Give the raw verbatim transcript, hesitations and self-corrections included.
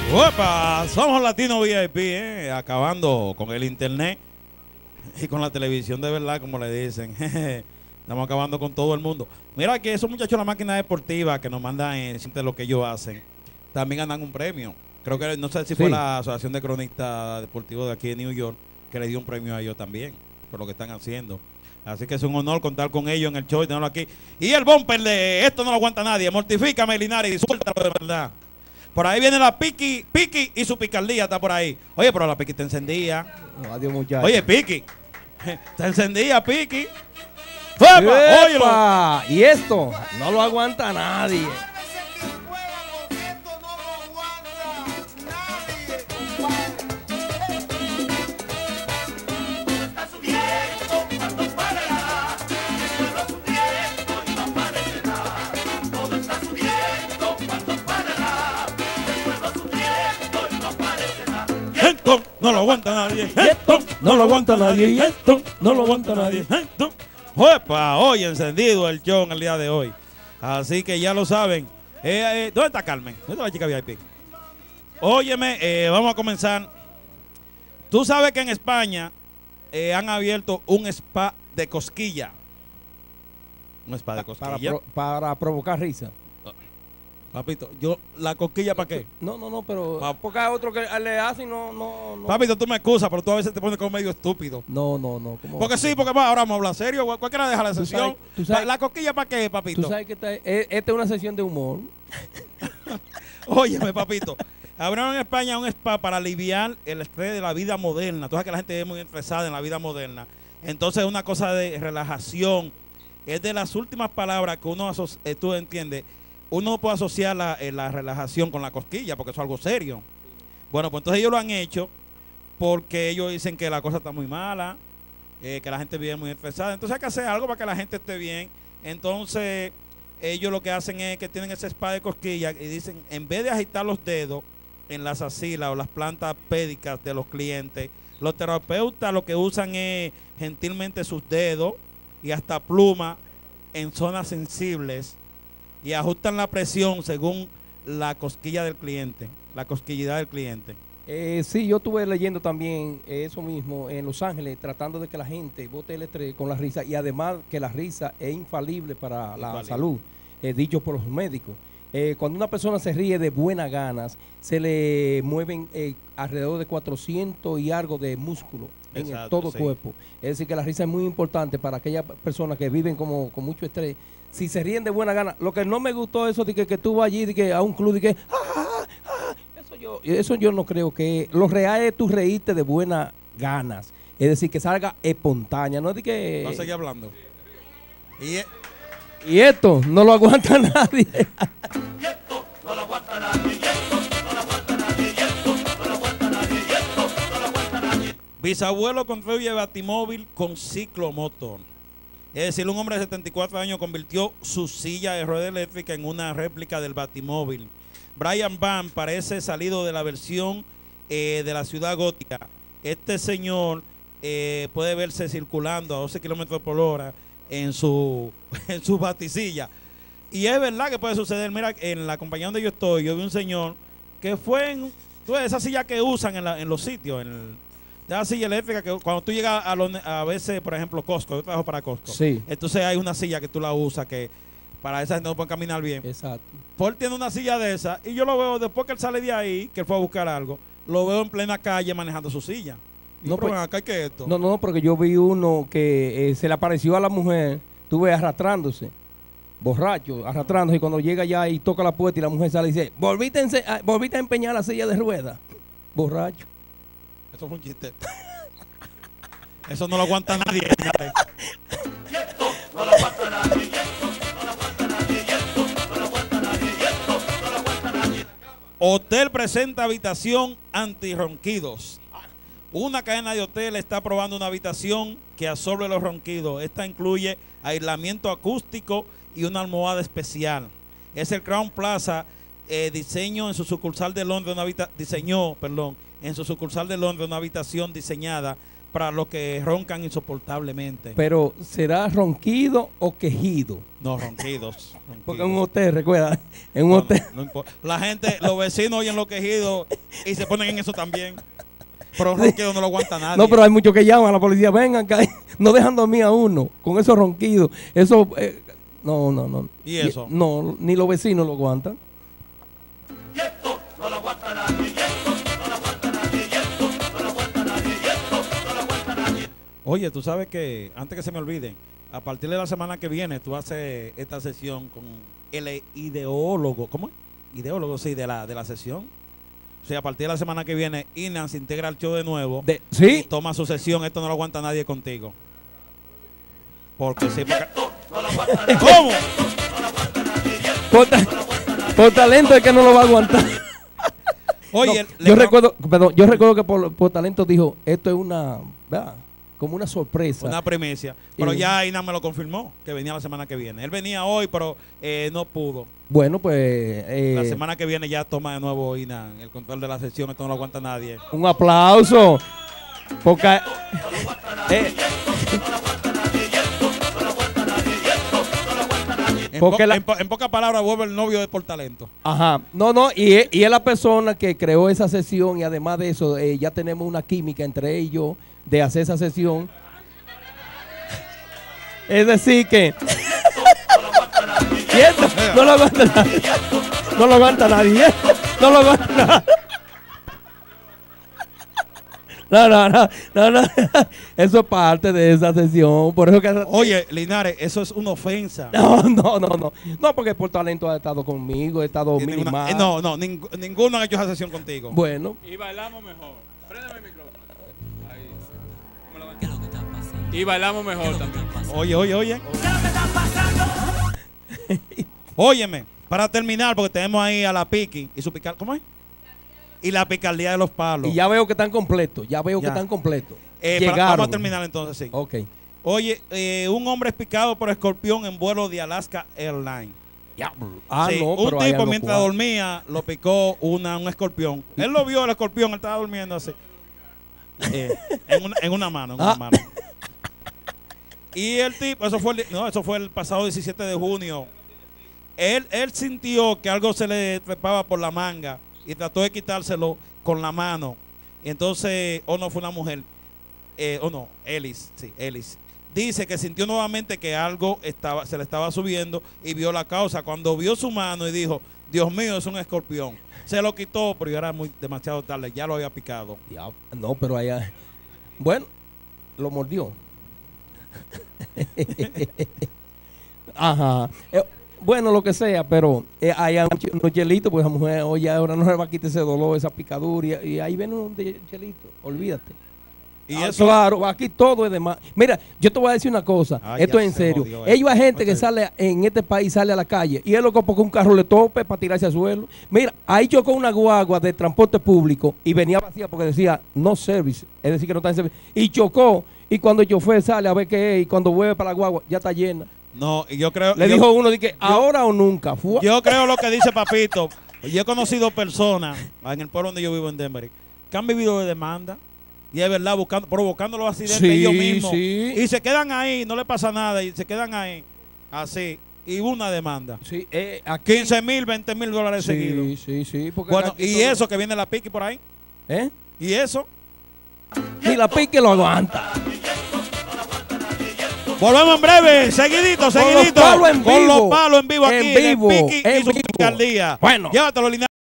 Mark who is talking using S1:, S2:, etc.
S1: ¡Opa! Somos Latino V I P, ¿eh? Acabando con el internet y con la televisión de verdad, como le dicen. Estamos acabando con todo el mundo. Mira que esos muchachos de la máquina deportiva que nos mandan eh, siempre lo que ellos hacen, también ganan un premio. Creo que, no sé si fue
S2: Sí.
S1: la Asociación de Cronistas Deportivos de aquí de New York que le dio un premio a ellos también, por lo que están haciendo. Así que es un honor contar con ellos en el show y tenerlo aquí. Y el bumper de Esto no lo aguanta nadie. Mortifícame, Linares, y suéltalo de verdad. Por ahí viene la Piqui, Piqui y su picardía está por ahí. Oye, pero la Piqui te encendía.
S2: No, adiós, muchachos.
S1: Oye, Piqui, te encendía, Piqui. ¡Epa! Óyelo.
S2: ¡Epa! Y esto no lo aguanta nadie.
S1: Esto no lo aguanta nadie. Esto no lo aguanta nadie. Y esto no lo aguanta nadie. Esto. ¡Epa! Hoy encendido el show en el día de hoy. Así que ya lo saben. Eh, eh, ¿Dónde está Carmen? ¿Dónde está la chica V I P? Óyeme, eh, vamos a comenzar. Tú sabes que en España eh, han abierto un spa de cosquilla. Un spa de
S2: Para,
S1: cosquilla.
S2: pro- para provocar risa.
S1: Papito, yo, ¿la cosquilla para qué?
S2: No, no, no, pero
S1: Pa-
S2: porque hay otro que le hacen, no, no, no.
S1: Papito, tú me excusas, pero tú a veces te pones como medio estúpido.
S2: No, no, no. ¿cómo
S1: Porque
S2: va a ser?
S1: sí, porque va, ahora vamos a hablar serio. cual- Cualquiera deja la
S2: Tú
S1: sesión.
S2: sabes- tú sabes-
S1: ¿La cosquilla para qué, papito?
S2: Tú sabes que esta, e- esta es una sesión de humor.
S1: Óyeme, papito. Abrieron en España un spa para aliviar el estrés de la vida moderna. Tú sabes que la gente es muy estresada en la vida moderna. Entonces, una cosa de relajación. Es de las últimas palabras que uno, aso- eh, tú entiendes, uno no puede asociar la, eh, la relajación con la cosquilla, porque eso es algo serio. Bueno, pues entonces ellos lo han hecho porque ellos dicen que la cosa está muy mala, eh, que la gente vive muy estresada. Entonces hay que hacer algo para que la gente esté bien. Entonces ellos lo que hacen es que tienen ese spa de cosquillas y dicen, en vez de agitar los dedos en las axilas o las plantas pédicas de los clientes, los terapeutas lo que usan es gentilmente sus dedos y hasta plumas en zonas sensibles y ajustan la presión según la cosquilla del cliente, la cosquillidad del cliente.
S2: Eh, sí, yo estuve leyendo también eso mismo en Los Ángeles, tratando de que la gente bote el estrés con la risa y además que la risa es infalible para la
S1: Infalible.
S2: salud, eh, dicho por los médicos. Eh, cuando una persona se ríe de buenas ganas, se le mueven eh, alrededor de cuatrocientos y algo de músculo en el-
S1: Exacto,
S2: todo
S1: sí.
S2: el cuerpo. Es decir, que la risa es muy importante para aquellas personas que viven como con mucho estrés. Si se ríen de buena gana, lo que no me gustó eso de que, que tú vas allí de que a un club y que "Ah, ah", eso yo, eso yo no creo que lo real es tú reírte de buenas ganas. Es decir, que salga espontánea, no de que
S1: No seguí hablando. Y, eh,
S2: y esto no lo aguanta nadie.
S1: bisabuelo construye batimóvil con ciclomotor. Es decir, un hombre de setenta y cuatro años convirtió su silla de rueda eléctrica en una réplica del batimóvil. Brian Van parece salido de la versión eh, de la ciudad gótica. Este señor eh, puede verse circulando a doce kilómetros por hora en su, en su baticilla. Y es verdad que puede suceder. Mira, en la compañía donde yo estoy, yo vi un señor que fue en tú ves, esa silla que usan en, la- en los sitios, en el- de la silla eléctrica, que cuando tú llegas a, los ne- a veces, por ejemplo, Costco, yo trabajo para Costco.
S2: Sí.
S1: Entonces hay una silla que tú la usas que para esa gente no pueden caminar bien.
S2: Exacto.
S1: Paul tiene una silla de esa y yo lo veo después que él sale de ahí, que él fue a buscar algo, lo veo en plena calle manejando su silla. Y
S2: No,
S1: no, pero
S2: pues-
S1: ven acá, ¿qué es esto?
S2: No, no, porque yo vi uno que eh, se le apareció a la mujer, tuve arrastrándose, borracho, arrastrándose, y cuando llega allá y toca la puerta y la mujer sale y dice, volviste a, ense- a- volviste a empeñar la silla de ruedas, borracho.
S1: Eso fue un chiste. Eso no lo aguanta nadie. señores. Hotel presenta habitación antirronquidos. Una cadena de hotel está probando una habitación que absorbe los ronquidos. Esta incluye aislamiento acústico y una almohada especial. Es el Crown Plaza, eh, diseño en su sucursal de Londres, una habita- diseñó, perdón, en su sucursal de Londres una habitación diseñada para los que roncan insoportablemente.
S2: Pero, ¿será ronquido o quejido?
S1: No, ronquidos. ronquidos.
S2: Porque en un hotel, recuerda, en un
S1: No,
S2: hotel.
S1: no, no importa. La gente, los vecinos oyen los quejidos y se ponen en eso también. Pero un ronquido no lo aguanta nadie.
S2: No, pero hay muchos que llaman a la policía, vengan, acá, no dejan dormir a uno con esos ronquidos. Eso, eh, no, no, no.
S1: ¿Y eso?
S2: No, ni los vecinos lo aguantan.
S3: Y esto no lo aguanta nadie, y esto no lo aguanta nadie, y esto no lo aguanta nadie, y esto no lo aguanta nadie.
S1: Oye, tú sabes que, antes que se me olvide, a partir de la semana que viene, tú haces esta sesión con el ideólogo. ¿Cómo es? Ideólogo, sí, de la, de la sesión. O sea, a partir de la semana que viene, Inan se integra al show de nuevo.
S2: De,
S1: Y
S2: ¿sí?
S1: toma su sesión. Esto no lo aguanta nadie contigo. Porque sí, porque...
S3: No lo aguanta nadie,
S1: ¿Cómo?
S3: no lo aguanta nadie, y esto
S2: Por, ta-
S3: no lo aguanta nadie.
S2: por talento es que no lo va a aguantar.
S1: Oye,
S2: No,
S1: le-
S2: yo recuerdo, perdón, yo recuerdo que por, por talento dijo, esto es una, ¿verdad? Como una sorpresa.
S1: una primicia. Pero
S2: Y-
S1: ya Inan me lo confirmó, que venía la semana que viene. Él venía hoy, pero eh, no pudo.
S2: Bueno, pues eh,
S1: La semana que viene ya toma de nuevo Inan el control de la sesión. Esto no lo aguanta nadie.
S2: un aplauso. Porque eh,
S1: En,
S2: Porque
S1: po-
S2: la-
S1: en po- en pocas palabras, vuelve el novio de por talento.
S2: ajá, no, no, y es, y es la persona que creó esa sesión y además de eso, eh, ya tenemos una química entre ellos de hacer esa sesión. Es decir que y esto no lo aguanta nadie. No lo aguanta nadie. No lo aguanta nadie. No, no, no, no, no. Eso es parte de esa sesión. Por eso que
S1: Oye, Linares, eso es una ofensa.
S2: no, no, no, no. No, porque por talento ha estado conmigo, he estado
S1: Y ninguna-
S2: minimal.
S1: eh, no, no, ning- ninguno ha hecho esa sesión contigo.
S2: Bueno,
S4: Y bailamos mejor. Préndeme el micrófono. Ahí. ¿Cómo lo ven? ¿Qué es lo que está pasando? Y bailamos mejor también.
S1: Oye, oye, oye. Óyeme, para terminar, porque tenemos ahí a la Piqui y su picar, ¿cómo es? Y la picardía de los palos.
S2: y ya veo que están completos, ya veo
S1: Ya.
S2: que están completos.
S1: Eh, para-
S2: Llegaron.
S1: vamos a terminar entonces, sí.
S2: Ok.
S1: Oye, eh, un hombre es picado por escorpión en vuelo de Alaska Airlines.
S2: Ya. Ah,
S1: Sí,
S2: no,
S1: un
S2: pero hay
S1: tipo
S2: algo
S1: mientras
S2: cual.
S1: dormía lo picó una, un escorpión. Él lo vio el escorpión, él estaba durmiendo así. Eh, en, una, en una mano, en una
S2: Ah.
S1: mano. Y el tipo, eso fue el, no, eso fue el pasado diecisiete de junio. Él, él sintió que algo se le trepaba por la manga y trató de quitárselo con la mano. Y entonces, o no, fue una mujer. Eh, o no, Ellis, sí, Ellis. Dice que sintió nuevamente que algo estaba, se le estaba subiendo y vio la causa. Cuando vio su mano y dijo, Dios mío, es un escorpión. Se lo quitó, pero ya era muy, demasiado tarde, ya lo había picado.
S2: Ya, no, pero allá. Bueno, lo mordió. Ajá. Eh, bueno, lo que sea, pero eh, hay unos unos hielitos, pues la mujer, oye, ahora no se va a quitar ese dolor, esa picadura, y, y ahí ven unos de hielitos, olvídate.
S1: Y
S2: Ah,
S1: eso,
S2: claro, aquí todo es de más. Mira, yo te voy a decir una cosa,
S1: Ay,
S2: esto
S1: ya
S2: es en
S1: se
S2: serio.
S1: jodió
S2: Ellos hay
S1: esto.
S2: gente que
S1: Ok.
S2: sale en este país, sale a la calle, y es loco porque un carro le tope para tirarse al suelo. Mira, ahí chocó una guagua de transporte público y venía vacía porque decía no service, es decir, que no está en servicio. Y chocó, y cuando el chofer sale a ver qué es, y cuando vuelve para la guagua, ya está llena.
S1: no, y yo creo...
S2: Le
S1: yo-
S2: dijo uno, de que ahora o nunca. Fua.
S1: Yo creo lo que dice Papito. Yo he conocido personas en el pueblo donde yo vivo en Denver que han vivido de demanda y es verdad, buscando, provocando los accidentes
S2: Sí,
S1: ellos mismos.
S2: sí.
S1: Y se quedan ahí, no le pasa nada y se quedan ahí así. Y una demanda.
S2: Sí, eh, aquí.
S1: quince mil, veinte mil dólares seguidos.
S2: Sí, sí, sí. Porque
S1: Bueno,
S2: aquí
S1: y
S2: todo-
S1: eso que viene la piqui por ahí.
S2: ¿Eh?
S1: Y eso.
S2: Y la pique lo aguanta.
S1: Volvemos en breve, seguidito,
S2: Con los
S1: seguidito.
S2: palos en
S1: Con
S2: vivo.
S1: los palos en vivo
S2: En
S1: aquí.
S2: vivo,
S1: En el piqui
S2: en
S1: y su
S2: vivo.
S1: picardía.
S2: Bueno.
S1: Llévatelo, Linares.